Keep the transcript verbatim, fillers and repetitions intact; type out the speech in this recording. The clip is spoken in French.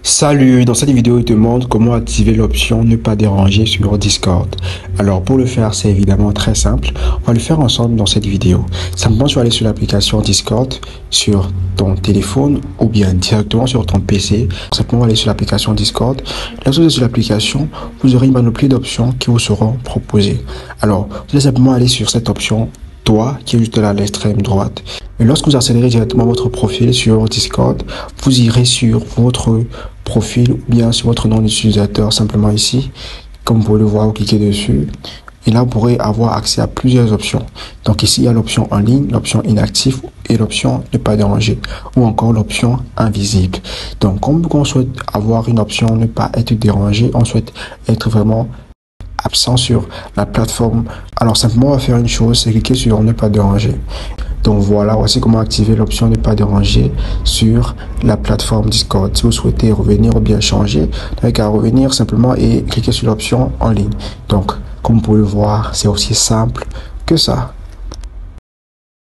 Salut, dans cette vidéo, il te montre comment activer l'option ne pas déranger sur Discord. Alors pour le faire, c'est évidemment très simple. On va le faire ensemble dans cette vidéo. Simplement, tu vas aller sur l'application Discord sur ton téléphone ou bien directement sur ton P C. Simplement, aller sur l'application Discord. Lorsque vous êtes sur l'application, vous aurez une panoplie d'options qui vous seront proposées. Alors, vous allez simplement aller sur cette option Toi, qui est juste là à l'extrême droite. Et lorsque vous accélérez directement votre profil sur Discord, vous irez sur votre profil ou bien sur votre nom d'utilisateur, simplement ici. Comme vous pouvez le voir, vous cliquez dessus. Et là, vous pourrez avoir accès à plusieurs options. Donc ici, il y a l'option en ligne, l'option inactif et l'option ne pas déranger. Ou encore l'option invisible. Donc, comme on souhaite avoir une option ne pas être dérangé, on souhaite être vraiment absent sur la plateforme. Alors simplement, on va faire une chose, c'est cliquer sur ne pas déranger. Donc voilà, voici comment activer l'option ne pas déranger sur la plateforme Discord. Si vous souhaitez revenir ou bien changer, vous n'avez qu'à revenir simplement et cliquer sur l'option en ligne. Donc, comme vous pouvez le voir, c'est aussi simple que ça.